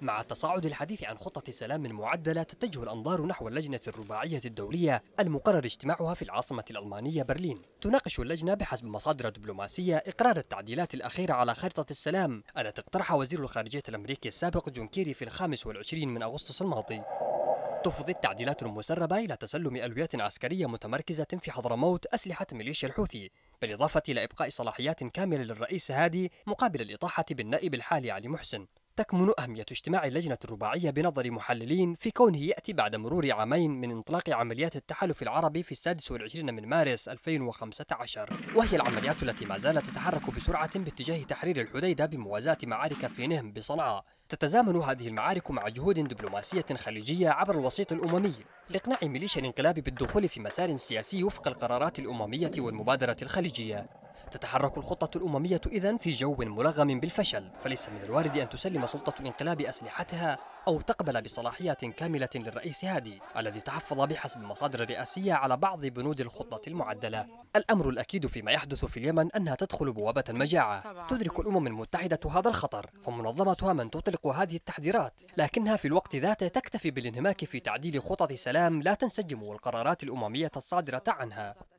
مع تصاعد الحديث عن خطة سلام معدلة، تتجه الأنظار نحو اللجنة الرباعية الدولية المقرر اجتماعها في العاصمة الألمانية برلين. تناقش اللجنة بحسب مصادر دبلوماسية إقرار التعديلات الأخيرة على خارطة السلام التي اقترحها وزير الخارجية الأمريكي السابق جون كيري في 25 من أغسطس الماضي. تفضي التعديلات المسربة إلى تسلم ألوية عسكرية متمركزة في حضرموت أسلحة ميليشيا الحوثي، بالإضافة إلى إبقاء صلاحيات كاملة للرئيس هادي مقابل الإطاحة بالنائب الحالي علي محسن. تكمن أهمية اجتماع اللجنة الرباعية بنظر محللين في كونه يأتي بعد مرور عامين من انطلاق عمليات التحالف العربي في 26 من مارس 2015، وهي العمليات التي ما زالت تتحرك بسرعة باتجاه تحرير الحديدة بموازاة معارك في نهم بصنعاء. تتزامن هذه المعارك مع جهود دبلوماسية خليجية عبر الوسيط الأممي لإقناع ميليشيا الانقلاب بالدخول في مسار سياسي وفق القرارات الأممية والمبادرة الخليجية. تتحرك الخطة الأممية إذن في جو ملغم بالفشل، فليس من الوارد أن تسلم سلطة الانقلاب أسلحتها أو تقبل بصلاحيات كاملة للرئيس هادي الذي تحفظ بحسب مصادر رئاسية على بعض بنود الخطة المعدلة. الأمر الأكيد فيما يحدث في اليمن أنها تدخل بوابة المجاعة. تدرك الأمم المتحدة هذا الخطر، فمنظمتها من تطلق هذه التحذيرات، لكنها في الوقت ذاته تكتفي بالانهماك في تعديل خطط سلام لا تنسجم والقرارات الأممية الصادرة عنها.